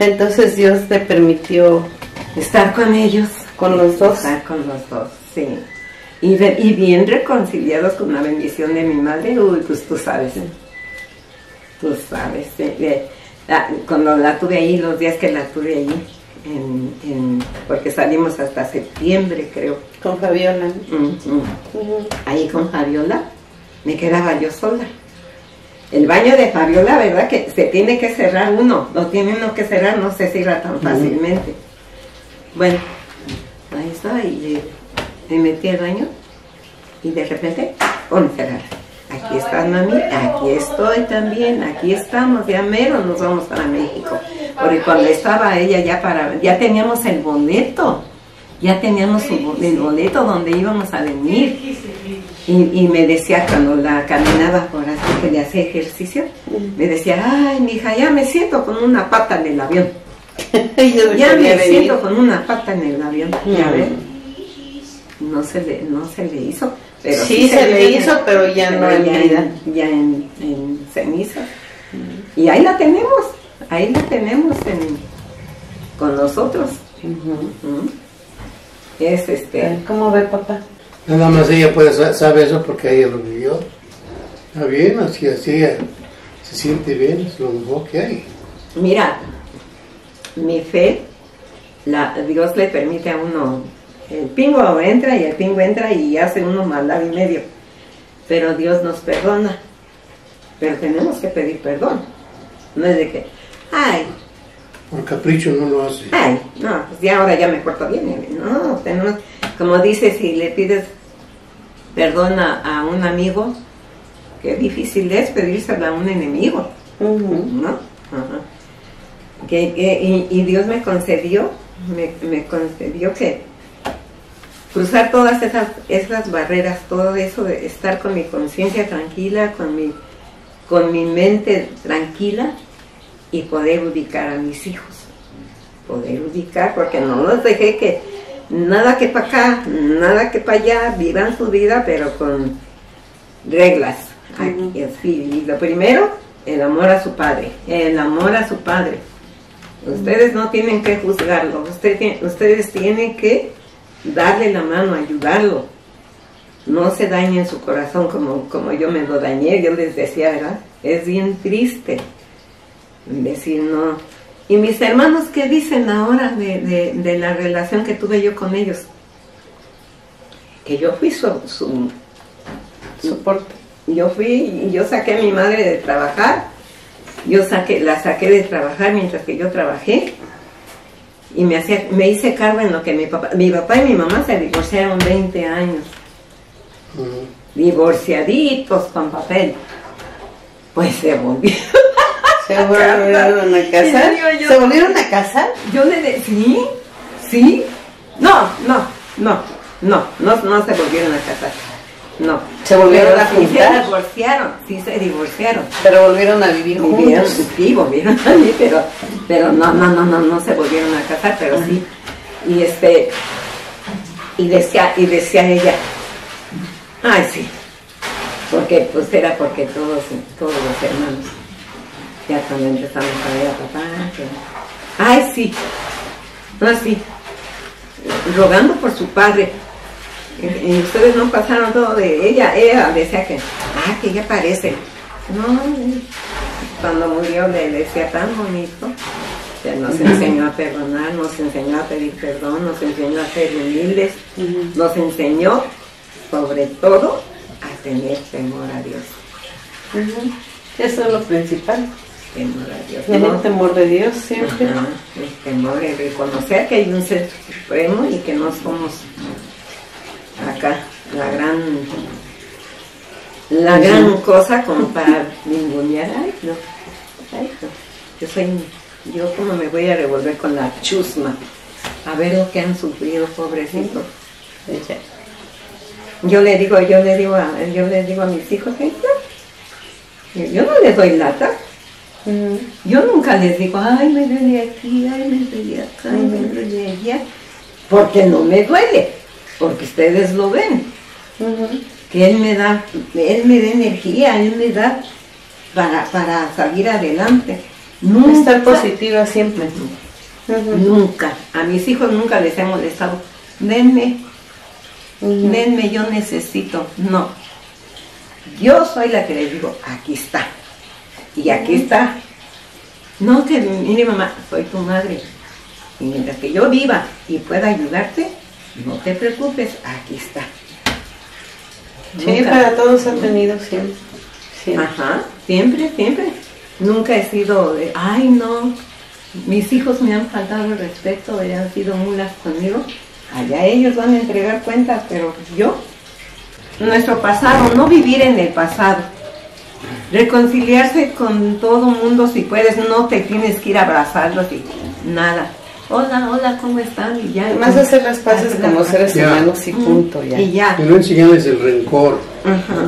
Entonces Dios te permitió estar con ellos. Con los dos. Estar con los dos, sí. Y bien reconciliados con la bendición de mi madre. Uy, pues tú sabes. Tú sabes. Cuando la tuve ahí, los días que la tuve ahí, porque salimos hasta septiembre, creo. Con Fabiola. Ahí con Fabiola, me quedaba yo sola. El baño de Fabiola, ¿verdad? Que se tiene que cerrar uno. Lo tiene uno que cerrar, no se cierra tan fácilmente. Bueno, ahí estaba y me metí al baño y de repente, ¡pum! Cerrar. Aquí estás, mami, aquí estoy también, aquí estamos, ya mero nos vamos para México. Porque cuando estaba ella ya teníamos el boleto, el boleto donde íbamos a venir. Y me decía cuando la caminaba por así que le hacía ejercicio, me decía, ay, mija, ya me siento con una pata en el avión. Ya me siento con una pata en el avión. Ya ves, no se le hizo. Pero sí se le hizo, pero ya no en vida. Ya en cenizas. Y ahí la tenemos con nosotros. Es ¿Cómo ve, papá? Nada más ella sabe eso porque ella lo vivió. Está bien, así ella se siente bien, es lo mejor que hay. Mira, mi fe, Dios le permite a uno, el pingo entra y hace uno maldad y medio, pero Dios nos perdona, pero tenemos que pedir perdón, no es de que, ay, por capricho no lo hace. Ay, no, pues ya ahora ya me porto bien, no, tenemos, como dice, si le pides perdón a un amigo, qué difícil es pedírselo a un enemigo, ¿no? Y Dios me concedió que cruzar todas esas barreras, todo eso de estar con mi conciencia tranquila, con mi mente tranquila y poder ubicar a mis hijos. Poder ubicar, porque no los dejé que nada que para acá, nada que para allá, vivan su vida, pero con reglas. Aquí, así. Y lo primero, el amor a su padre, Ustedes no tienen que juzgarlo, ustedes tienen que darle la mano, ayudarlo. No se dañen su corazón como yo me lo dañé. Yo les decía, ¿verdad? Es bien triste decir no. ¿Y mis hermanos qué dicen ahora de la relación que tuve yo con ellos? Que yo fui su soporte. Yo saqué a mi madre de trabajar. La saqué de trabajar mientras que yo trabajé y me hice cargo en lo que mi papá y mi mamá se divorciaron 20 años, divorciaditos con papel, pues se volvieron a casar. ¿Se volvieron a casar? Yo le decía, sí, no se volvieron a casar. No. ¿Se volvieron a juntar? Sí se divorciaron. Pero volvieron a vivir juntos. Sí, volvieron a vivir, pero no se volvieron a casar, pero sí. Y decía ella, ay sí, porque pues era porque todos los hermanos, ya cuando empezamos a ver a papá, ay sí, así, rogando por su padre. Y ustedes no pasaron todo de ella decía que ella parece, no, cuando murió le decía tan bonito, que nos enseñó a perdonar, nos enseñó a pedir perdón, nos enseñó a ser humildes, nos enseñó sobre todo a tener temor a Dios. Eso es lo principal. Temor a Dios. Tener temor de Dios siempre. El temor, el reconocer que hay un ser supremo y que no somos acá la gran cosa como para ningunear. Ay, no. Yo como me voy a revolver con la chusma a ver lo que han sufrido, pobrecitos. Yo le digo a mis hijos, yo no les doy lata. Yo nunca les digo, ay, me duele aquí, ay, me duele acá, ay, me duele allá, porque no me duele, porque ustedes lo ven, que Él me da energía, Él me da para salir adelante. Estar positiva siempre. Nunca. A mis hijos nunca les he molestado. Denme, denme, yo necesito. No. Yo soy la que les digo, aquí está. Y aquí está. No, que mire mamá, soy tu madre. Y mientras que yo viva y pueda ayudarte, no te preocupes, aquí está. Sí, Nunca. para todos ha tenido siempre. Siempre. Ajá, siempre, siempre. Nunca he sido de, ay no, mis hijos me han faltado el respeto, han sido mulas conmigo. Allá ellos van a entregar cuentas, pero yo, nuestro pasado, no vivir en el pasado. Reconciliarse con todo mundo si puedes, no te tienes que ir a abrazarlos y nada. Hola, hola, ¿cómo están? Y ya. Además hacer las paces como seres Ya. humanos y punto ya. Y ya. Que no enseñarles el rencor. Ajá.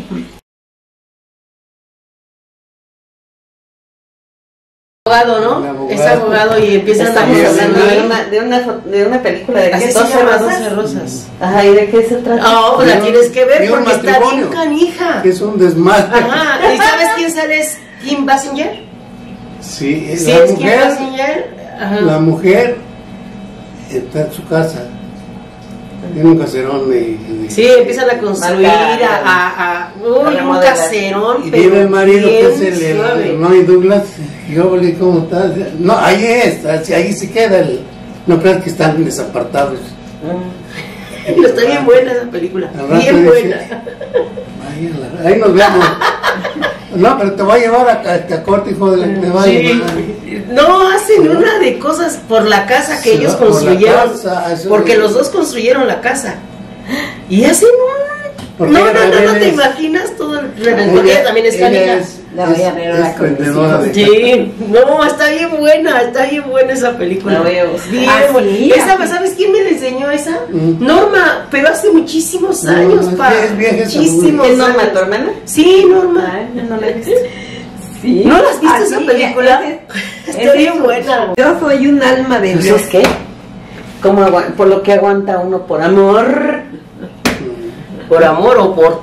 Abogado, ¿no? El abogado. Es abogado y empiezan Estamos Sí, hablando sí. de una película de Así que se 12 llama, rosas. 12 rosas. Ajá, ¿y de qué se trata? Ah, pues la De un- tienes que ver de un porque está bien matrimonio. canija. Que es un desmadre. Ajá, ¿y sabes quién sale? ¿Es Kim Basinger? Sí, Sí, la es Kim mujer, Basinger. Ajá. la mujer está en su casa. Tiene un caserón y Sí, empiezan a construir, uy, un remodelar. caserón, y pero viene el marido que es bien el suave. Ronnie Douglas. Y yo le digo, ¿cómo estás? No, ahí es, ahí se queda. No creas que están desapartados. Pero está bien buena esa película, Al rato bien dice, buena. Ahí nos vemos. No, pero te voy a llevar a corte, hijo de la que te va a Sí. llevar. No, hacen una de cosas por la casa que Sí, ellos por la construyeron, casa, eso porque de- los dos construyeron la casa. Y hacen un... Porque No, ella no te también es- imaginas todo el... Porque ella también es ella canija. La voy a ver ahora con mis vendedora hijos. de Sí, no, está bien buena esa película. La voy a buscar. Bien Ah, buena. sí, Esa, así. ¿sabes quién me la enseñó esa? Mm. Norma, pero hace muchísimos No, años, es pa. bien vieja esa Muchísimos ¿Es Norma, años. tu hermana? Sí, Norma. Ay, yo no la he visto. Sí. ¿No la has visto esa Así, película? ese- Está bien buena. Yo soy un alma de Dios. Entonces, ¿qué? ¿Cómo por lo que aguanta uno por amor? ¿Por amor o por...?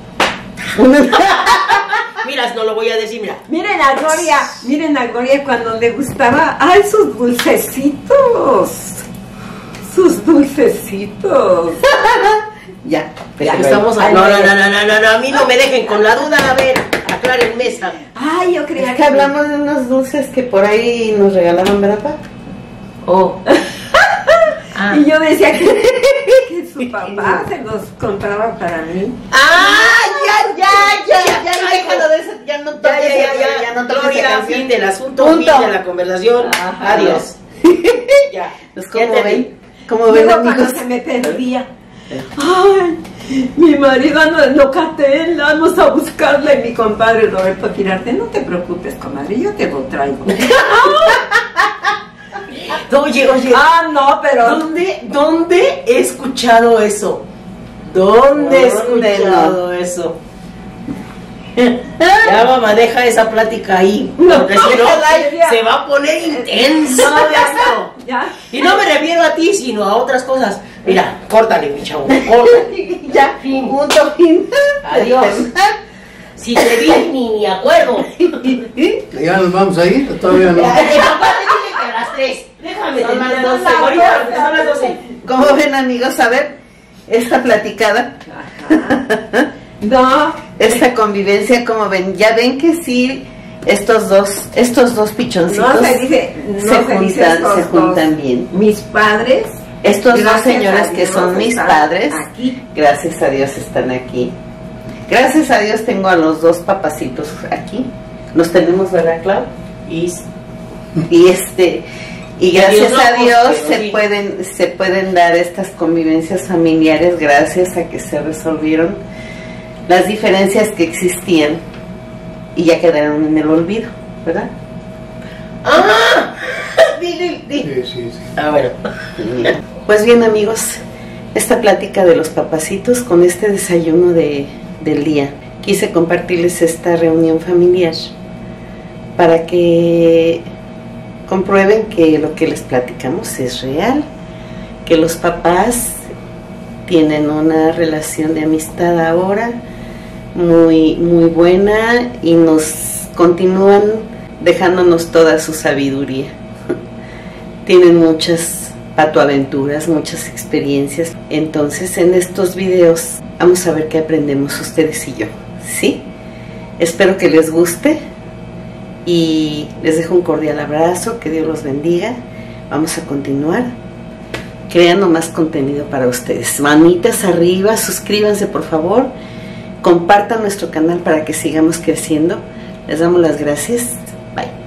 Mira, no lo voy a decir, mira. Miren a Gloria cuando le gustaba, ay, sus dulcecitos. Ya, Ya pero estamos Ay, no, ay, a mí no me dejen con la duda, a ver, aclaren mesa. Ay, yo creía es que hablamos de unos dulces que por ahí nos regalaban, ¿verdad, pa? Oh. Ah. Y yo decía que su papá se los compraba para mí. déjalo de eso, ya no toques Ya, no toques Gloria, esa canción. fin del asunto, Punto. fin de la conversación. Ajá. Adiós. Ya. Pues, Ya ¿cómo te ven? vi. ¿Cómo ven, Luego cuando amigos? se me perdía. Ay, mi marido anda en Locatel, vamos a buscarle. Mi compadre Roberto Girarte, no te preocupes, comadre, yo te lo traigo. Oye, No, pero ¿dónde he escuchado eso? ¿Dónde he ¿Dónde escuchado eso? Ya, mamá, deja esa plática ahí. Porque si no, se va a poner intenso esto. ya. Y no me refiero a ti, sino a otras cosas. Mira, córtale, mi chavo, córtale. Ya, punto, fin. Adiós. Si te vi, ni me acuerdo. Ya nos vamos a ir, todavía no. El papá te dice que a las 3. Déjame Son las terminar 12, ahorita, porque son las 12. ¿Cómo ven, amigos? A ver, esta platicada, No, esta convivencia, ¿cómo ven? Ya ven que sí, estos dos pichoncitos no se dice, se juntan bien. Mis padres, Estos dos gracias señores a que Dios, son mis están padres, aquí. gracias a Dios están aquí. Gracias a Dios tengo a los dos papacitos aquí. Los tenemos, ¿verdad, Clau? Y gracias a Dios se pueden dar estas convivencias familiares gracias a que se resolvieron las diferencias que existían y ya quedaron en el olvido, ¿verdad? ¡Ah! Sí. Bueno. Pues bien, amigos, esta plática de los papacitos con este desayuno del día, quise compartirles esta reunión familiar para que comprueben que lo que les platicamos es real, que los papás tienen una relación de amistad ahora muy, muy buena y nos continúan dejándonos toda su sabiduría. Tienen muchas patoaventuras, muchas experiencias. Entonces en estos videos vamos a ver qué aprendemos ustedes y yo, ¿sí? Espero que les guste y les dejo un cordial abrazo, que Dios los bendiga. Vamos a continuar creando más contenido para ustedes. Manitas arriba, suscríbanse por favor, compartan nuestro canal para que sigamos creciendo. Les damos las gracias. Bye.